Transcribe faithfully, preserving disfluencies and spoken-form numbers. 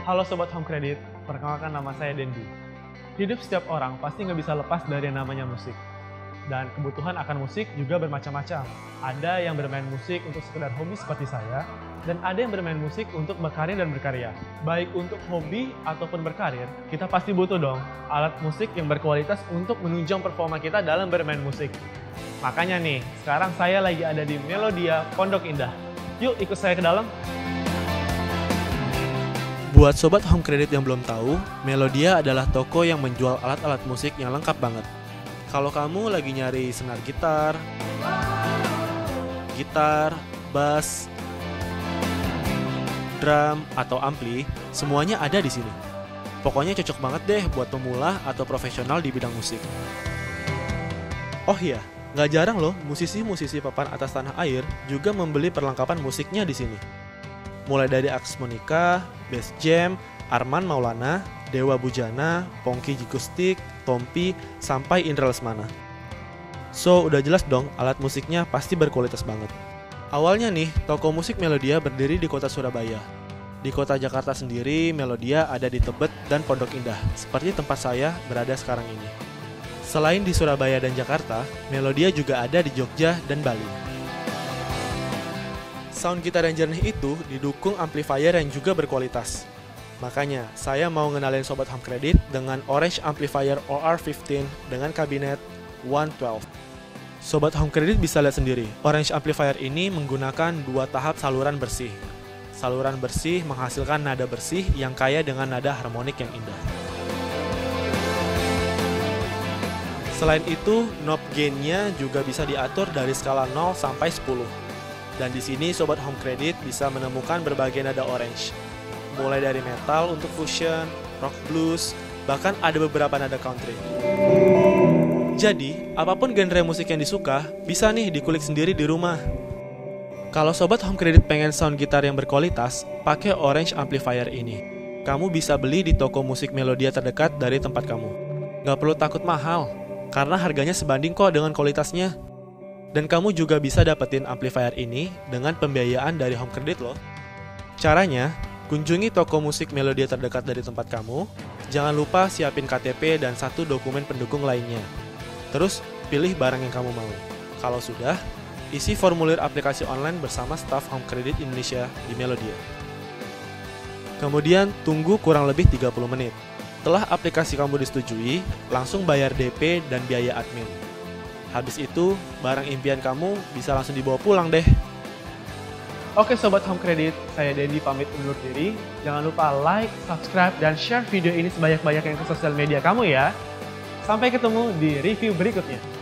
Halo Sobat Home Credit, perkenalkan nama saya Dendi. Hidup setiap orang pasti nggak bisa lepas dari yang namanya musik. Dan kebutuhan akan musik juga bermacam-macam. Ada yang bermain musik untuk sekedar hobi seperti saya, dan ada yang bermain musik untuk berkarir dan berkarya. Baik untuk hobi ataupun berkarir, kita pasti butuh dong alat musik yang berkualitas untuk menunjang performa kita dalam bermain musik. Makanya nih, sekarang saya lagi ada di Melodia Pondok Indah. Yuk ikut saya ke dalam. Buat Sobat Home Credit yang belum tahu, Melodia adalah toko yang menjual alat-alat musik yang lengkap banget. Kalau kamu lagi nyari senar gitar, gitar, bass, drum, atau ampli, semuanya ada di sini. Pokoknya cocok banget deh buat pemula atau profesional di bidang musik. Oh iya, nggak jarang loh musisi-musisi papan atas tanah air juga membeli perlengkapan musiknya di sini. Mulai dari Aks Monica, Bass Jam, Arman Maulana, Dewa Bujana, Pongki Jikustik, Tompi, sampai Indra Lesmana. So, udah jelas dong alat musiknya pasti berkualitas banget. Awalnya nih, toko musik Melodia berdiri di kota Surabaya. Di kota Jakarta sendiri, Melodia ada di Tebet dan Pondok Indah, seperti tempat saya berada sekarang ini. Selain di Surabaya dan Jakarta, Melodia juga ada di Jogja dan Bali. Sound gitar yang jernih itu didukung amplifier yang juga berkualitas. Makanya, saya mau ngenalin Sobat Home Credit dengan Orange Amplifier O R lima belas dengan kabinet seratus dua belas. Sobat Home Credit bisa lihat sendiri, Orange Amplifier ini menggunakan dua tahap saluran bersih. Saluran bersih menghasilkan nada bersih yang kaya dengan nada harmonik yang indah. Selain itu, knob gain-nya juga bisa diatur dari skala nol sampai sepuluh. Dan di sini Sobat Home Credit bisa menemukan berbagai nada orange. Mulai dari metal untuk fusion, rock blues, bahkan ada beberapa nada country. Jadi, apapun genre musik yang disuka, bisa nih dikulik sendiri di rumah. Kalau Sobat Home Credit pengen sound gitar yang berkualitas, pakai Orange Amplifier ini. Kamu bisa beli di toko musik Melodia terdekat dari tempat kamu. Gak perlu takut mahal, karena harganya sebanding kok dengan kualitasnya. Dan kamu juga bisa dapetin amplifier ini dengan pembiayaan dari Home Credit loh. Caranya, kunjungi toko musik Melodia terdekat dari tempat kamu. Jangan lupa siapin K T P dan satu dokumen pendukung lainnya. Terus, pilih barang yang kamu mau. Kalau sudah, isi formulir aplikasi online bersama staf Home Credit Indonesia di Melodia. Kemudian, tunggu kurang lebih tiga puluh menit. Setelah aplikasi kamu disetujui, langsung bayar D P dan biaya admin. Habis itu, barang impian kamu bisa langsung dibawa pulang deh. Oke Sobat Home Credit, saya Dendi pamit undur diri. Jangan lupa like, subscribe, dan share video ini sebanyak-banyaknya ke sosial media kamu ya. Sampai ketemu di review berikutnya.